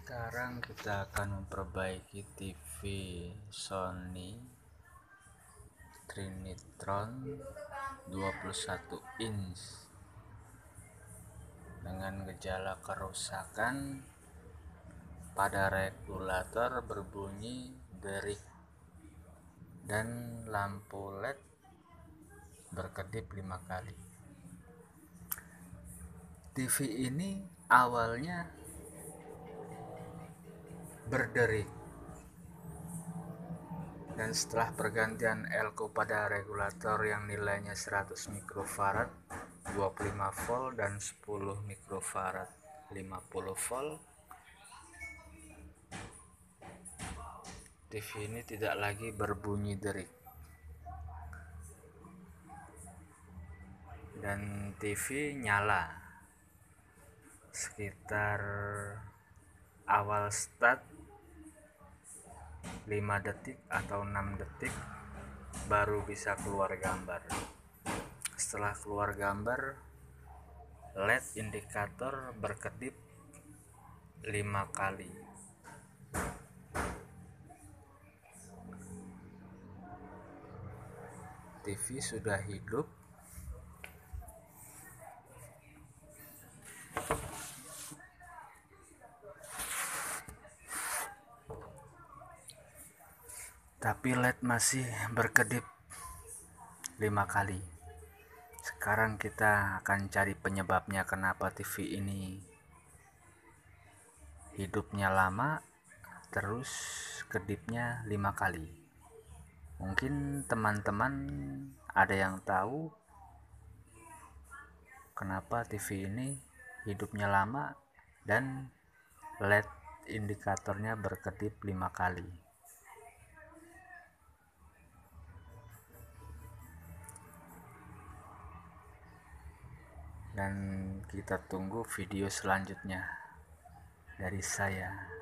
Sekarang kita akan memperbaiki TV Sony Trinitron 21 inch dengan gejala kerusakan pada regulator berbunyi derik dan lampu LED berkedip 5 kali. TV ini awalnya berderik, dan setelah pergantian elko pada regulator yang nilainya 100 mikrofarad 25 volt dan 10 mikrofarad 50 volt, TV ini tidak lagi berbunyi derik dan TV nyala sekitar awal start 5 detik atau 6 detik baru bisa keluar gambar. Setelah keluar gambar, LED indikator berkedip 5 kali. TV sudah hidup. Tapi LED masih berkedip 5 kali. Sekarang kita akan cari penyebabnya, kenapa TV ini hidupnya lama terus kedipnya 5 kali. Mungkin teman-teman ada yang tahu kenapa TV ini hidupnya lama dan LED indikatornya berkedip 5 kali. Dan kita tunggu video selanjutnya dari saya.